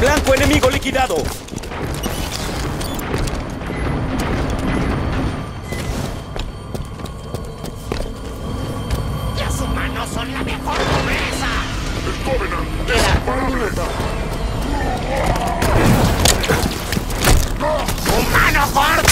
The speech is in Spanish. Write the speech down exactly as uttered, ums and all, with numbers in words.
Blanco enemigo liquidado. Los humanos son la mejor promesa. El Covenant es Queda un imparable. minuto. ¡Humano gordo!